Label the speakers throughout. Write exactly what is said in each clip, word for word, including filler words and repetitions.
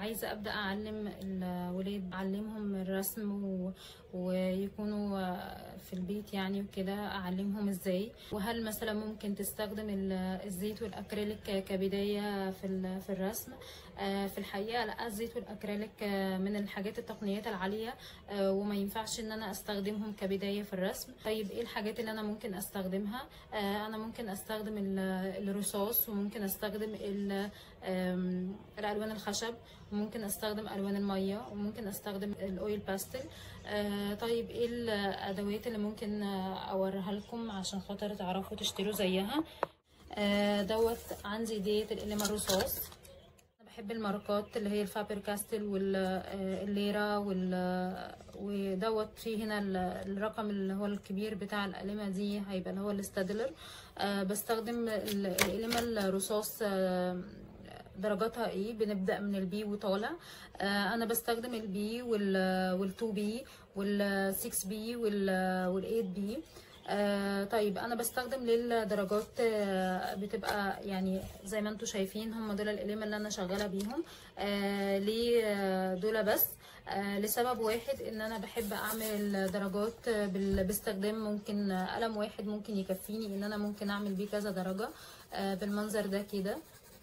Speaker 1: عايزة أبدأ أعلم الولاد، أعلمهم الرسم و... ويكونوا في البيت يعني وكده. أعلمهم إزاي، وهل مثلا ممكن تستخدم الزيت والأكريليك كبداية في في الرسم. في الحقيقة لا، الزيت والأكريليك من الحاجات التقنيات العالية وما ينفعش إن أنا أستخدمهم كبداية في الرسم. طيب إيه الحاجات اللي أنا ممكن أستخدمها؟ أنا ممكن أستخدم الرصاص، وممكن أستخدم الألوان الخشب، وممكن أستخدم ألوان المية، وممكن أستخدم الأويل باستل. طيب إيه الأدوات اللي ممكن أوريها لكم عشان خاطر تعرفوا تشتروا زيها؟ دوت عندي ديت القلم الرصاص. بحب الماركات اللي هي الفابر كاستل والليرا ودوت. في هنا الرقم اللي هو الكبير بتاع القلمه دي هيبقى اللي هو الاستادلر. أه بستخدم القلمه الرصاص أه درجاتها ايه، بنبدا من البي وطالع. أه انا بستخدم البي والتو بي والسكس بي والايت بي. آه طيب انا بستخدم للدرجات آه بتبقى يعني زي ما انتم شايفين، هم دول القلم اللي انا شغاله بيهم. آه ليه آه دول بس؟ آه لسبب واحد، ان انا بحب اعمل درجات باستخدام ممكن قلم واحد ممكن يكفيني ان انا ممكن اعمل بيه كذا درجه آه بالمنظر ده كده.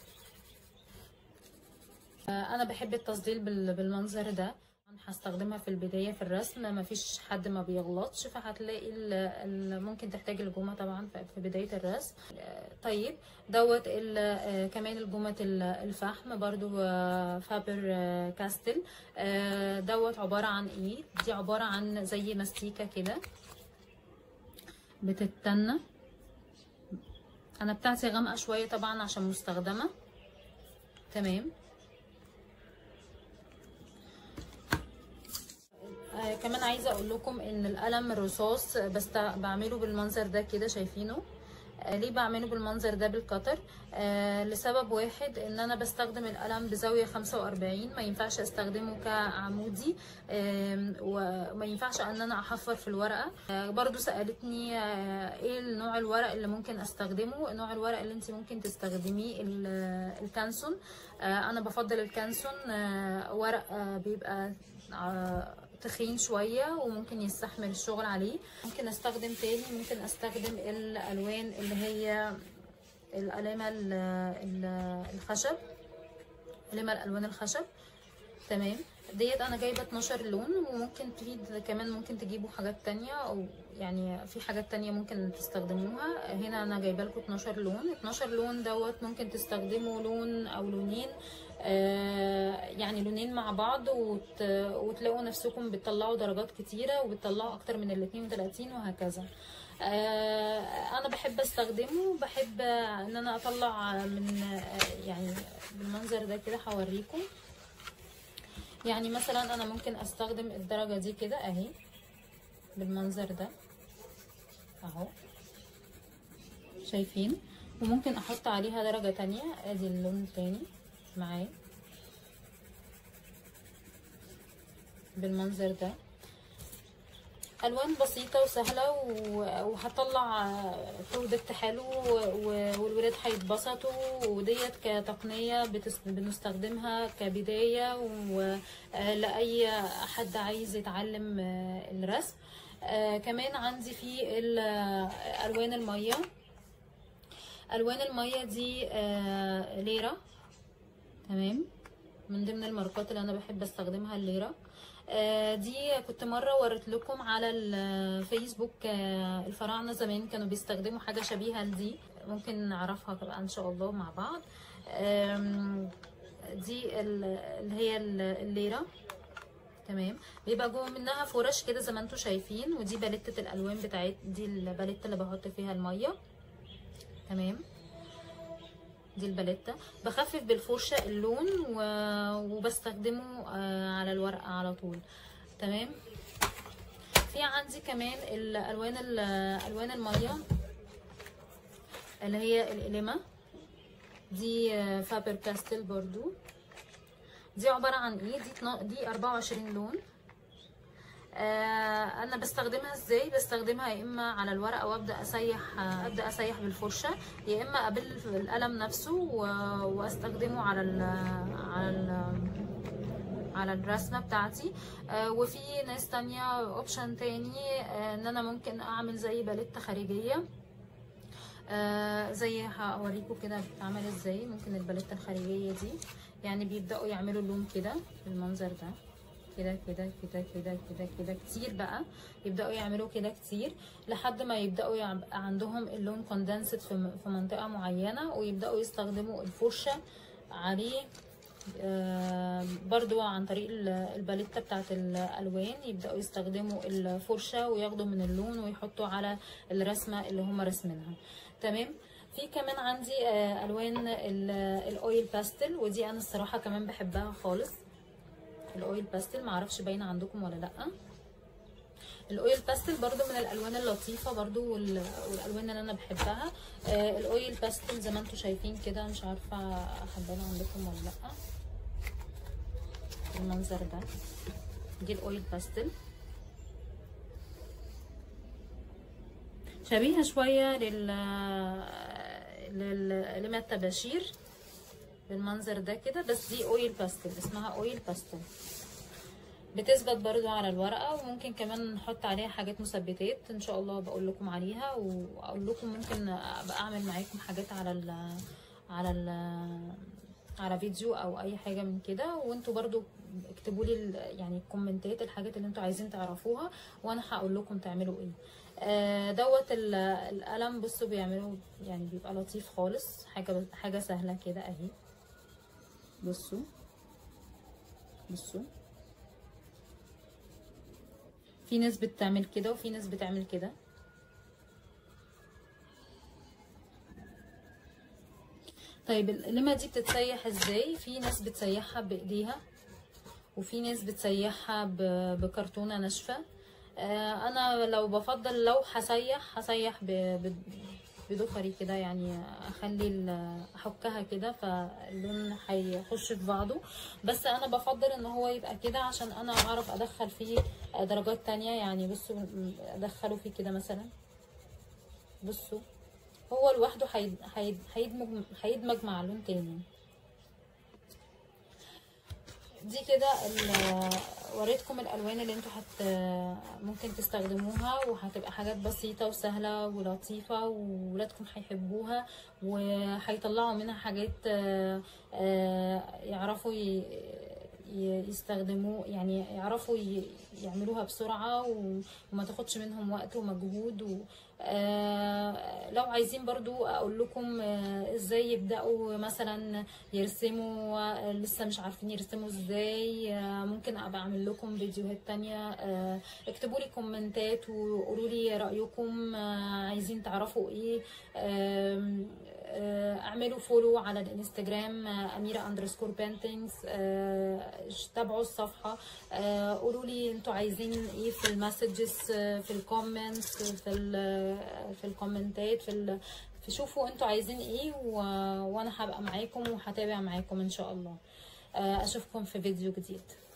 Speaker 1: آه انا بحب التظليل بالمنظر ده. هستخدمها في البداية في الرسم، مفيش حد ما بيغلطش، فهتلاقي ممكن تحتاج الجومة طبعا في بداية الرسم. طيب دوت كمان الجومة الفحم برضو فابر كاستل. دوت عبارة عن ايه؟ دي عبارة عن زي مستيكة كده بتتنى. انا بتاعتي غامقة شوية طبعا عشان مستخدمة. تمام. آه كمان عايزه اقول لكم ان القلم الرصاص بس بعمله بالمنظر ده كده، شايفينه؟ آه ليه بعمله بالمنظر ده بالقطر؟ آه لسبب واحد، ان انا بستخدم القلم بزاويه خمسة وأربعين، ما ينفعش استخدمه كعمودي، آه وما ينفعش ان انا احفر في الورقه. آه برضو سالتني آه ايه نوع الورق اللي ممكن استخدمه. نوع الورق اللي انت ممكن تستخدميه الكانسون. آه انا بفضل الكانسون. آه ورق آه بيبقى آه تخين شويه وممكن يستحمل الشغل عليه. ممكن استخدم تاني، ممكن استخدم الالوان اللي هي القلمه الخشب، قلمه الالوان الخشب. تمام. ديت انا جايبه اتناشر لون، وممكن في كمان ممكن تجيبوا حاجات تانية، او يعني في حاجات تانية ممكن تستخدموها. هنا انا جايبه لكم اتناشر لون. اتناشر لون دوت ممكن تستخدموا لون او لونين، آه يعني لونين مع بعض، وت... وتلاقوا نفسكم بتطلعوا درجات كتيره وبتطلعوا اكتر من ال اتنين وتلاتين وهكذا. آه انا بحب استخدمه، بحب ان انا اطلع من آه يعني بالمنظر ده كده. هوريكم يعني مثلا انا ممكن استخدم الدرجه دي كده اهي بالمنظر ده اهو، شايفين؟ وممكن احط عليها درجه تانية. ادي اللون التاني معاه بالمنظر ده. الوان بسيطه وسهله وهطلع برودكت حلو، والولاد هيتبسطوا. وديت كتقنيه بنستخدمها كبدايه ولاي حد عايز يتعلم الرسم. كمان عندي في الوان الميه. الوان الميه دي ليرا. تمام. من ضمن الماركات اللي انا بحب استخدمها الليرا. آه دي كنت مره وريت لكم على الفيسبوك. آه الفراعنه زمان كانوا بيستخدموا حاجه شبيهه لدي، ممكن نعرفها بقى ان شاء الله مع بعض. آه دي اللي هي الليره. تمام. بيبقى جوه منها فرش كده زي ما انتم شايفين، ودي باليته الالوان بتاعت دي الباليته اللي بحط فيها الميه. تمام. دي الباليته. بخفف بالفرشه اللون وبستخدمه على الورقه على طول. تمام. في عندي كمان الالوان الوان الميه اللي هي القلمه دي فابر كاستل برضو. دي عباره عن ايه؟ دي دي اربعة وعشرين لون. آه انا بستخدمها ازاي؟ بستخدمها يا اما على الورقه وابدا اسيح ابدا اسيح بالفرشه، يا اما ابل القلم نفسه واستخدمه على ال على ال على الرسمه بتاعتي. آه وفي ناس تانية اوبشن تاني آه ان انا ممكن اعمل زي باليته خارجيه، آه زي هوريكم كده بتتعمل ازاي. ممكن الباليته الخارجيه دي يعني بيبداوا يعملوا اللون كده بالمنظر ده، كده كده كده كده كده كده كتير بقى، يبداوا يعملوا كده كتير لحد ما يبداوا يبقى عندهم اللون كوندنسد في في منطقه معينه، ويبداوا يستخدموا الفرشه عليه. آه برضو عن طريق الباليته بتاعت الالوان يبداوا يستخدموا الفرشه وياخدوا من اللون ويحطوا على الرسمه اللي هم رسمينها. تمام. في كمان عندي آه الوان الاويل باستل، ودي انا الصراحه كمان بحبها خالص. الاويل باستل معرفش باينه عندكم ولا لا. الاويل باستل برضو من الالوان اللطيفه برضو والالوان اللي انا بحبها. آه الاويل باستل زي ما انتم شايفين كده، مش عارفه حبانا عندكم ولا لا. المنظر ده دي الاويل باستل، شبيهه شويه لل لل لما الطباشير بالمنظر ده كده، بس دي اويل باستل، اسمها اويل باستل. بتثبت برضو على الورقه، وممكن كمان نحط عليها حاجات مثبتات ان شاء الله بقول لكم عليها، واقول لكم ممكن ابقى اعمل معاكم حاجات على ال على ال على فيديو او اي حاجه من كده. وانتوا برضو اكتبوا لي يعني الكومنتات الحاجات اللي انتوا عايزين تعرفوها، وانا هقول لكم تعملوا ايه. آه دوت القلم بصوا بيعملوا يعني بيبقى لطيف خالص، حاجه حاجه سهله كده اهي. بصوا بصوا في ناس بتعمل كده وفي ناس بتعمل كده. طيب اللمه دي بتتسيح ازاي؟ في ناس بتسيحها بايديها، وفي ناس بتسيحها بكرتونه ناشفه. آه انا لو بفضل لو هسيح هسيح بضفري كده، يعني اخلي احكها كده فاللون هيخش في بعضه. بس انا بفضل ان هو يبقى كده عشان انا اعرف ادخل فيه درجات تانية. يعني بصوا ادخله فيه كده مثلا، بصوا هو لوحده هيدمج هيدمج مع لون تاني. دي كده وريتكم الالوان اللي انتوا حت ممكن تستخدموها، وهتبقى حاجات بسيطه وسهله ولطيفه وولادكم هيحبوها، وهيطلعوا منها حاجات يعرفوا يستخدموه، يعني يعرفوا يعملوها بسرعه وما تاخدش منهم وقت ومجهود. و آه لو عايزين برضو اقول لكم آه ازاي يبداوا مثلا يرسموا، آه لسه مش عارفين يرسموا ازاي، آه ممكن ابقى اعمل لكم فيديوهات تانية. آه اكتبوا لي كومنتات وقولوا لي رايكم، آه عايزين تعرفوا ايه. آه اعملوا فولو على الانستجرام اميره اندرسكور بينتينجز، تابعوا الصفحه، قولوا لي انتوا عايزين ايه في المسجز، في الكومنتس، في في الكومنتات، في في شوفوا انتوا عايزين ايه، وانا هبقى معاكم وهتابع معاكم ان شاء الله. اشوفكم في فيديو جديد.